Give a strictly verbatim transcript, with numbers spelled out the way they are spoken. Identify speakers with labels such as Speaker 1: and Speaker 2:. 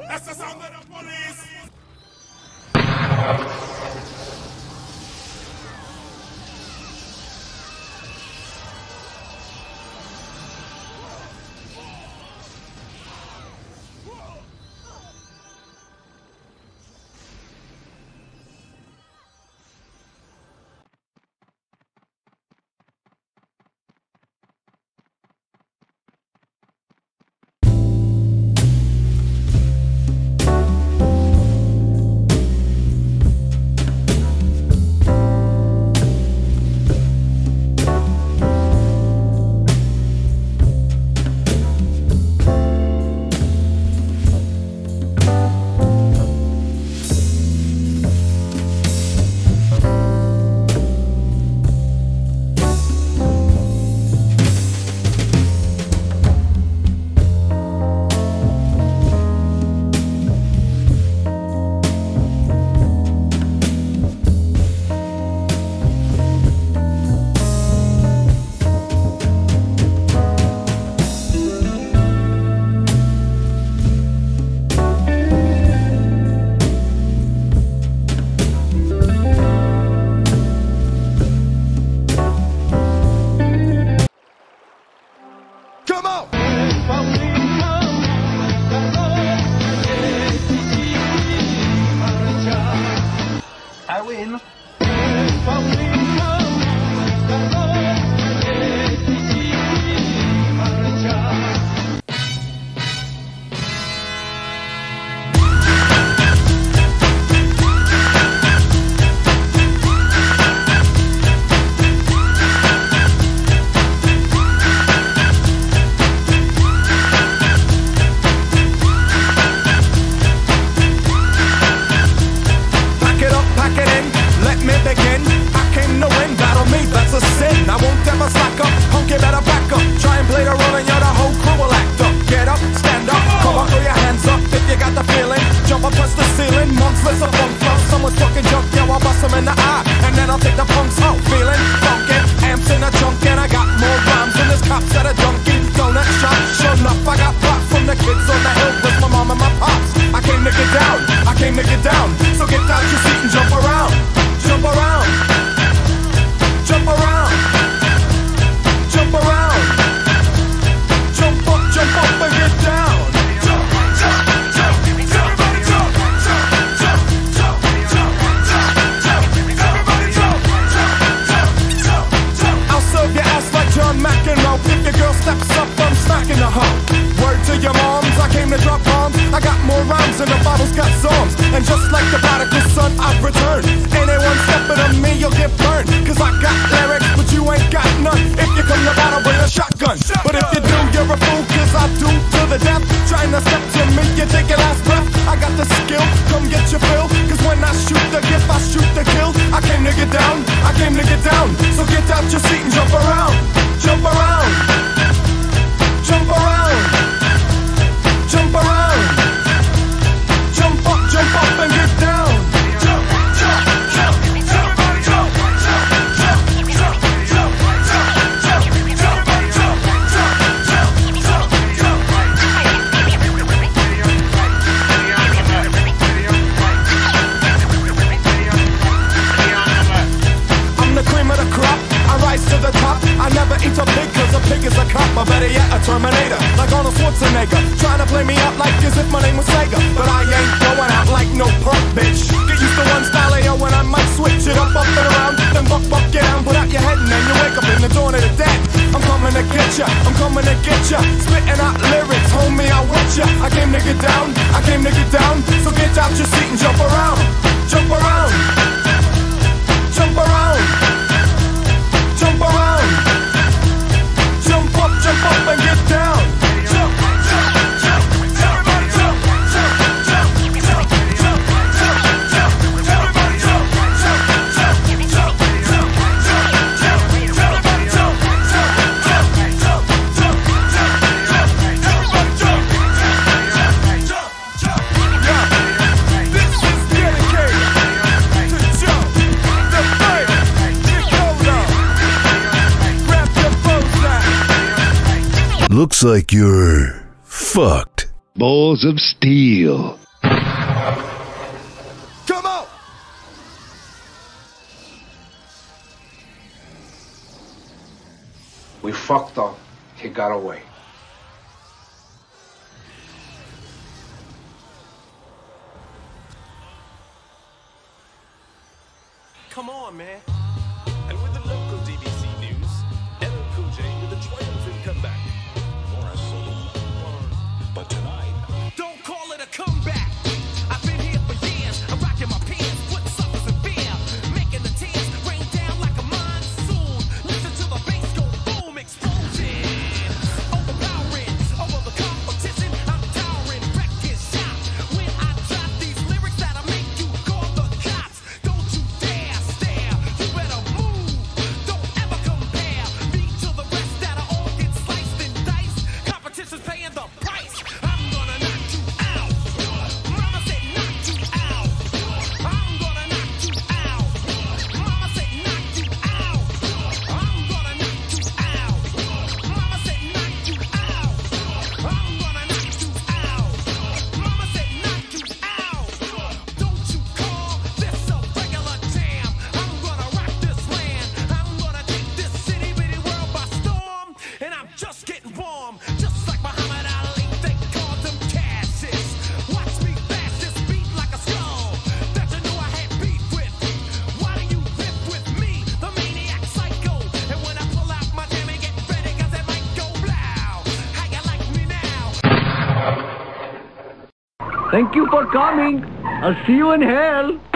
Speaker 1: That's the sound of the police.
Speaker 2: I win.
Speaker 3: And just like the prodigal son, I've returned. Anyone stepping on me, you'll get burned. Cause I got lyrics, but you ain't got none. If you come to battle, bring a shotgun. But if you do, you're a fool, cause I do to the death. Trying to step to me, you take your last breath. I got the skill, come get your fill. Cause when I shoot the gift, I shoot the kill. I came to get down, I came to get down. So get out your seat and jump around. Jump around. Jump around. Jump around. Jump up, jump up and get down. Jump, jump, jump, everybody jump, jump, jump, jump, jump, jump, jump, jump, I'm the cream of the crop, I rise to the top. I never eat a pig cause a pig is a cop. Or better yet, a Terminator, like Arnold Schwarzenegger. Trying to play me out like as if my name was Sega. But I ain't going out like no punk bitch. Get used to one style of yo when I might switch it up, up and around. Then buck, buck, get down, put out your head and then you wake up in the dawn of the dead. I'm coming to get ya, I'm coming to get ya. Spitting out lyrics, homie, I want ya. I came to get down, I came to get down. So get out your seat and jump around. Jump around. Jump around. Jump around. Jump up, jump up and get down. Jump, jump, jump, everybody jump, jump, jump, jump, jump, jump, jump, everybody jump, jump, jump, jump, jump, jump, jump, everybody jump, jump, jump, jump, jump, jump, everybody jump, jump, jump, jump. This is dedicated to Joe, the Fire, Dakota. Grab your bows out.
Speaker 4: Looks like you're fucked.
Speaker 1: balls of steel.
Speaker 3: Come on!
Speaker 2: We fucked up. He got away.
Speaker 3: Come on, man. And with the local D B C news, L L Cool J with a triumphant comeback.
Speaker 4: For a solo. But tonight,
Speaker 3: don't call it a comeback. I've been here for years. I'm rocking my pants, putting suckers in fear, making the tears rain down like a monsoon. Listen to the bass go boom, explosion, overpowering over the competition. I'm towering, wrecking shop. When I drop these lyrics that'll make you call the cops. Don't you dare stare. You better move. Don't ever compare me to the rest that'll all get sliced and diced. Competition's paying the price. I'm gonna knock you out. Mama said knock you out. I'm gonna knock you out. Mama said knock you out. I'm gonna knock you out. Mama said knock you out. I'm gonna knock you out. Mama said knock you out. Don't you call this a regular jam. I'm gonna rock this land. I'm gonna take this city bitty world by storm. And I'm just getting warm. Just like Muhammad Ali, they called him Cassius. Watch me bash this beat like a skull that you knew I had beef with. Why do you riff with me, the maniac psycho? And when I pull out my jam and get ready, cause it might go blow. How you like me now?
Speaker 5: Thank you for coming. I'll see you in hell.